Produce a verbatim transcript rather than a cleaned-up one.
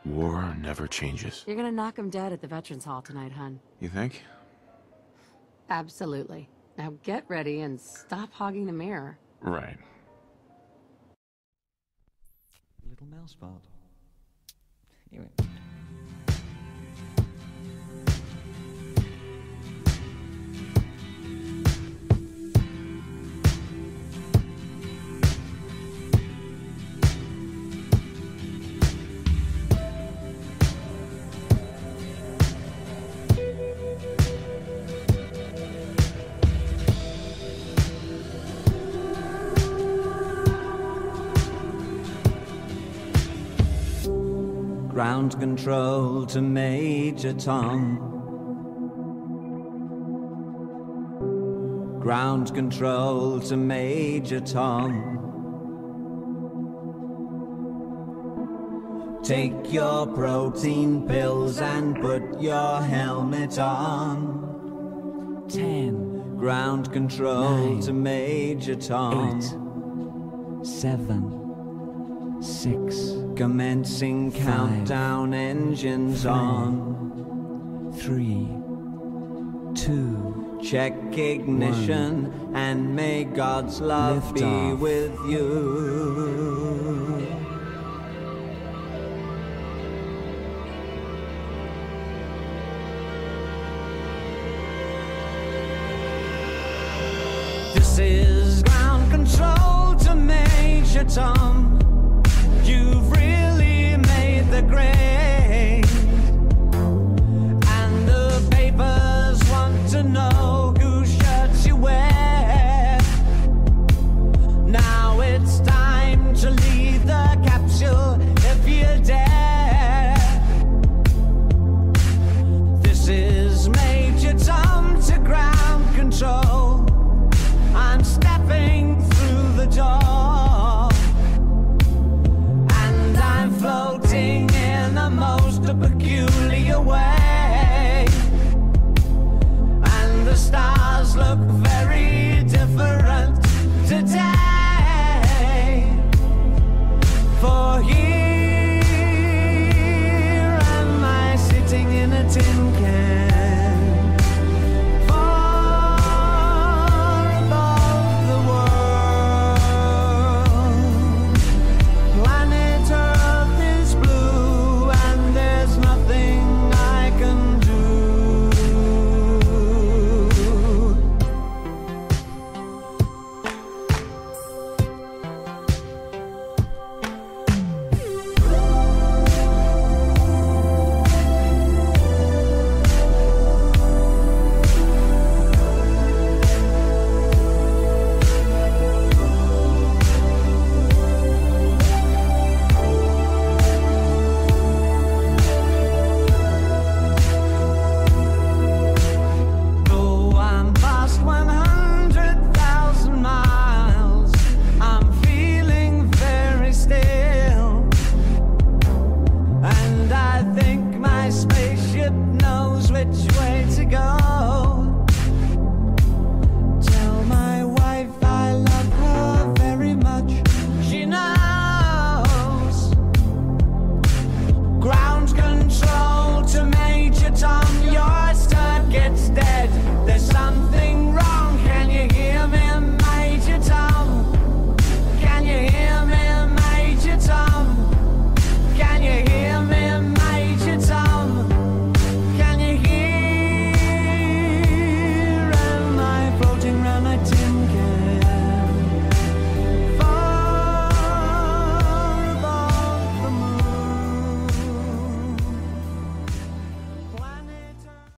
War never changes. You're gonna knock him dead at the Veterans Hall tonight, hun. You think? Absolutely. Now get ready and stop hogging the mirror. Right. Little mouse fart. Anyway. Ground control to Major Tom. Ground control to Major Tom. Take your protein pills and put your helmet on. Ten. Ground control Nine, to Major Tom. Eight. Seven. Six. Commencing five, countdown, engines four, on. Three. Two. Check ignition one, and may God's love be off. With you. This is ground control to Major Tom. You've really made the grade, and the papers want to know whose shirts you wear. Now it's time to leave the capsule if you dare. This is Major Tom to ground control.